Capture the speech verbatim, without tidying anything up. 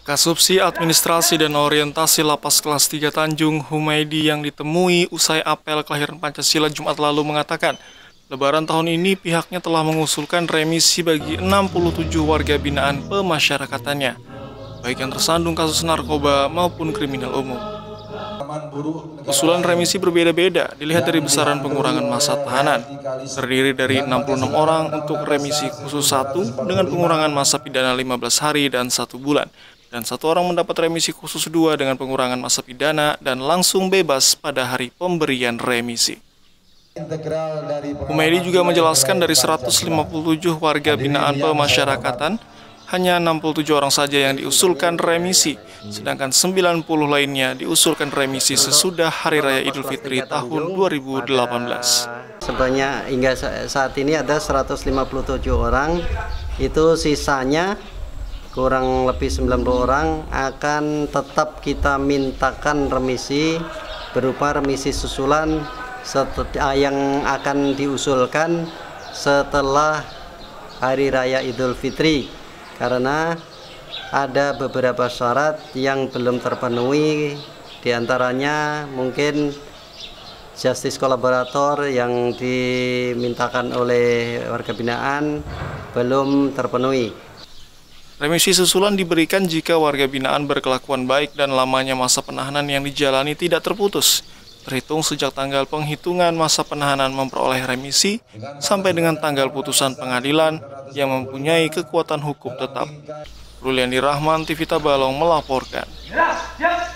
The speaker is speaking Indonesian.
Kasubsi Administrasi dan Orientasi Lapas Kelas tiga Tanjung, Humaydi, yang ditemui usai apel kelahiran Pancasila Jumat lalu mengatakan, Lebaran tahun ini pihaknya telah mengusulkan remisi bagi enam puluh tujuh warga binaan pemasyarakatannya, baik yang tersandung kasus narkoba maupun kriminal umum. Usulan remisi berbeda-beda dilihat dari besaran pengurangan masa tahanan, terdiri dari enam puluh enam orang untuk remisi khusus satu dengan pengurangan masa pidana lima belas hari dan satu bulan, dan satu orang mendapat remisi khusus dua dengan pengurangan masa pidana dan langsung bebas pada hari pemberian remisi. Humaydi juga menjelaskan dari seratus lima puluh tujuh warga binaan pemasyarakatan, hanya enam puluh tujuh orang saja yang diusulkan remisi, sedangkan sembilan puluh lainnya diusulkan remisi sesudah Hari Raya Idul Fitri tahun dua ribu delapan belas. Sebenarnya hingga saat ini ada seratus lima puluh tujuh orang, itu sisanya kurang lebih sembilan puluh orang akan tetap kita mintakan remisi berupa remisi susulan yang akan diusulkan setelah Hari Raya Idul Fitri, karena ada beberapa syarat yang belum terpenuhi, diantaranya mungkin justice kolaborator yang dimintakan oleh warga binaan belum terpenuhi. Remisi susulan diberikan jika warga binaan berkelakuan baik dan lamanya masa penahanan yang dijalani tidak terputus, terhitung sejak tanggal penghitungan masa penahanan memperoleh remisi sampai dengan tanggal putusan pengadilan yang mempunyai kekuatan hukum tetap. Ruliandi Rahman, T V Tabalong melaporkan.